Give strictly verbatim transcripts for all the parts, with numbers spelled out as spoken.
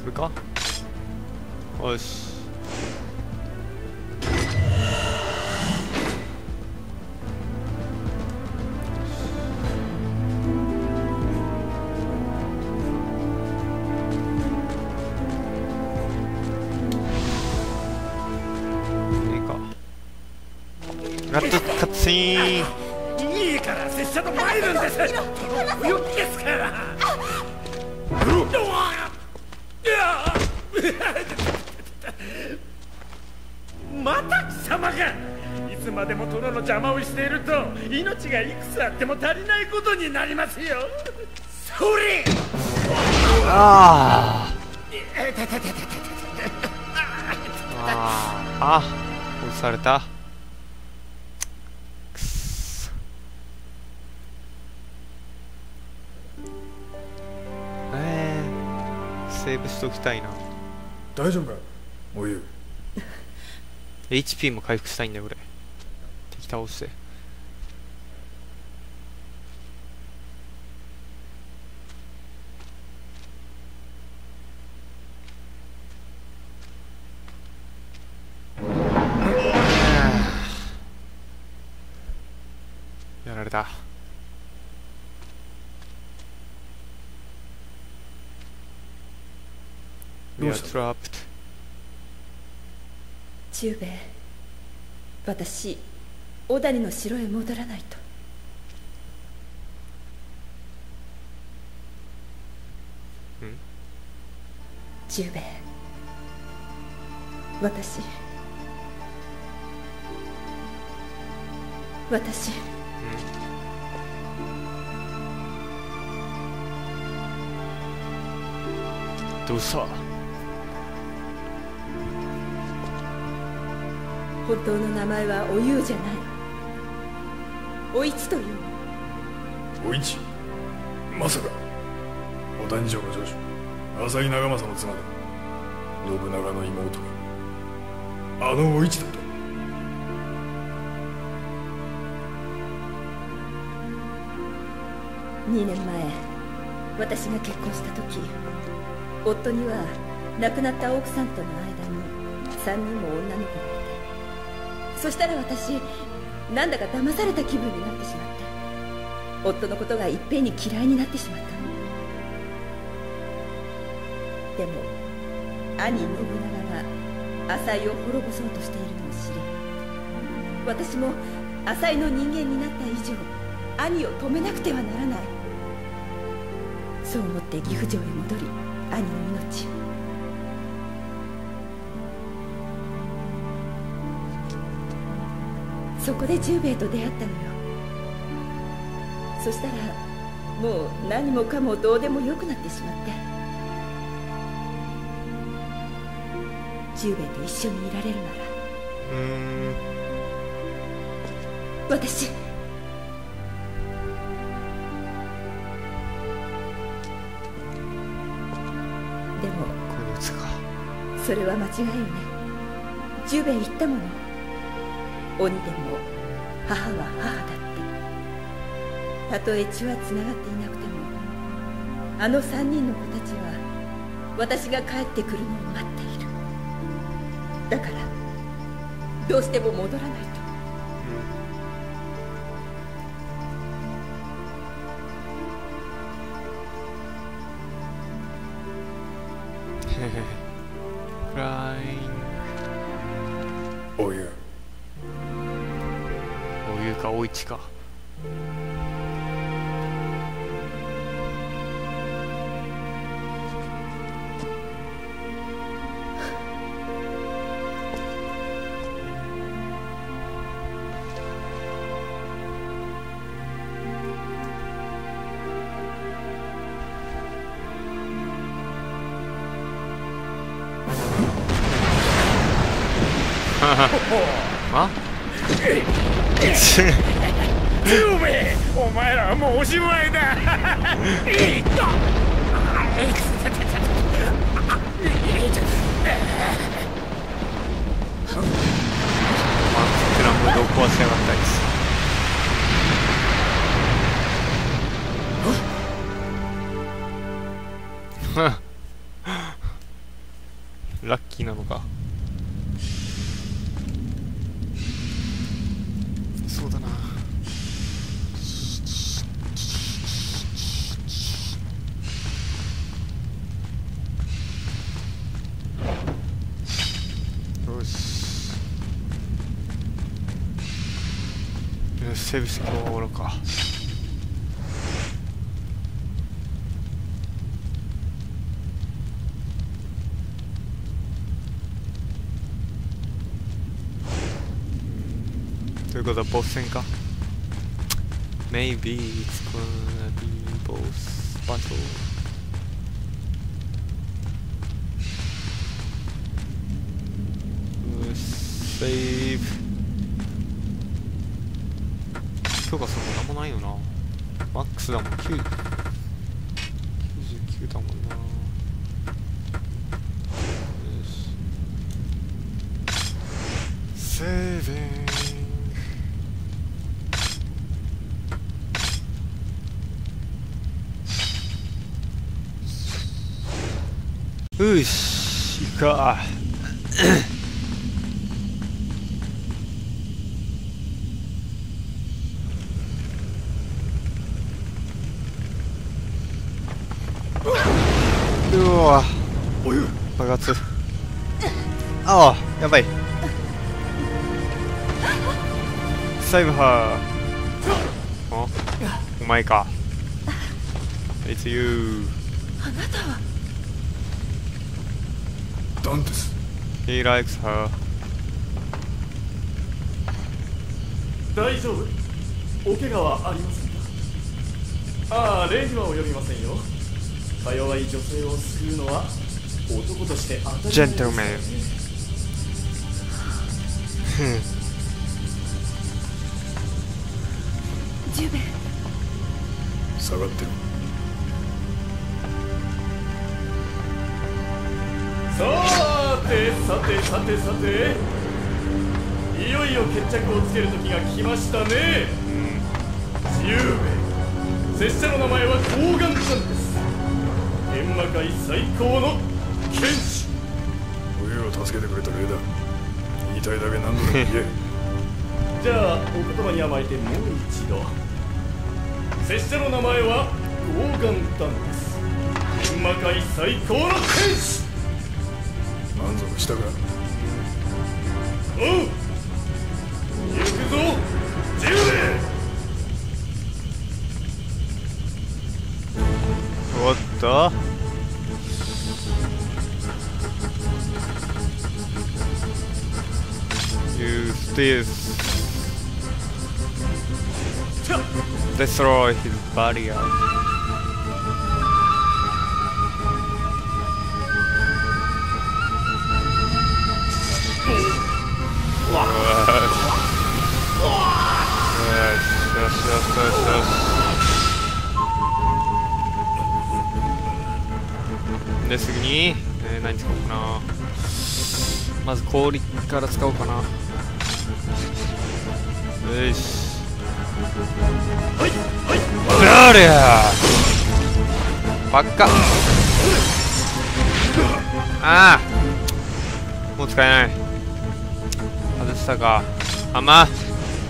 れか。よし。ラットカッツイーン。 いいから拙者と参るんです。不良ですから。また貴様が。いつまでも殿の邪魔をしていると命がいくつあっても足りないことになりますよ。それ。 ああ。ああ。押された。セーブしときたいな。 大丈夫かおゆ。 エイチピー も回復したいんだよ俺。敵倒して。やられた。We are trapped. 中兵衛、私小谷の城へ戻らないと。 ん？ 中兵衛、私私、 うん、どうした？ 本当の名前はおゆうじゃない。おいちという。 おいち？まさかお谷城の城主浅井長政の妻で信長の妹があのおいちだと？ にねんまえ私が結婚した時、夫には亡くなった奥さんとの間にさんにんも女の子がいて、そしたら私なんだか騙された気分になってしまって、夫のことがいっぺんに嫌いになってしまったの。でも兄信長が浅井を滅ぼそうとしているのを知り、私も浅井の人間になった以上兄を止めなくてはならない。そう思って岐阜城へ戻り、兄の命を。そこで十兵衛と出会ったのよ。そしたらもう何もかもどうでもよくなってしまって、十兵衛と一緒にいられるなら、 うーん、 私でもこいつか。 それは間違いよね。十兵衛言ったもの。鬼でも母は母だって。たとえ血はつながっていなくても、あの三人の子たちは私が帰ってくるのを待っている。だからどうしても戻らないと。 クライン。 おゆ。 おゆかおいちか。あ？ 十兵衛、お前らはもうおしまいだ。いった。 クランブルを壊しやがったりす。 ラッキーなのか。そうだな。よしよし、セーブして終わろうか。ということはボス戦か。 Maybe it's gonna be boss battle. よし、セーブ。強化するのなんもないよな。マックスだもん。きゅうじゅうきゅうだもんな。よし、セーブン。よし、行くか。うわ、爆発。ああ、やばい。サイブハー。あ、お前か。It's you。 あなたは。 ダンテス。 He likes her。 大丈夫？お怪我はありませんか？ああ、礼には及びませんよ。か弱い女性を救うのは男として当たり前です。 ジェントルメン。 ジュベ。 下がってる。 さてさてさてさて、いよいよ決着をつける時が来ましたね。ジューベ、拙者の名前はゴーガンタンです。天魔界最高の剣士。 冬を助けてくれた礼だ。言いたいだけ何度でも言え。 じゃあお言葉に甘えてもう一度。拙者の名前はゴーガンタンです。天魔界最高の剣士。 満足したか？ おう、行くぞジューベ。 終わった。Use this. Destroy his barrier. Yes, yes, yes, yes, yes. で、次に、えー、何使おうかな。まず氷から使おうかな。よし。 はいはい。 うりゃーばっか。ああ、もう使えない。外したか。あまっ、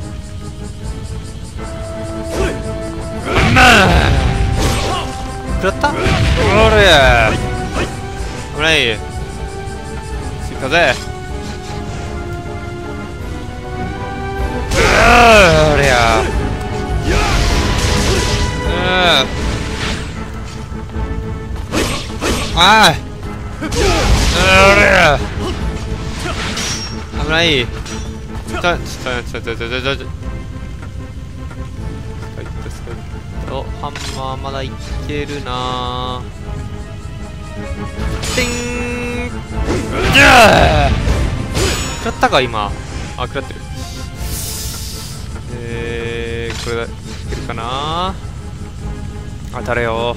うんまー食らった。おりゃー危ない。追加ぜ。うりゃーああ、危ない。ちょちょちょちょちょちょちょお、ハンマーまだいけるなー。ティンじゃー食らったか今。あ、食らってる。えー、これだいけるかな。当たれよ。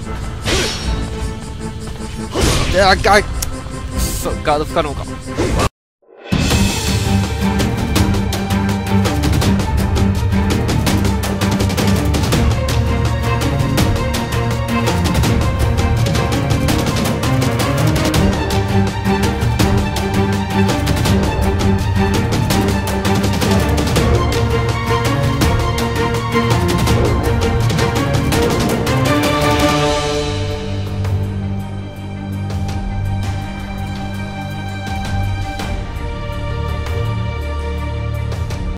いや、ガード不可能か。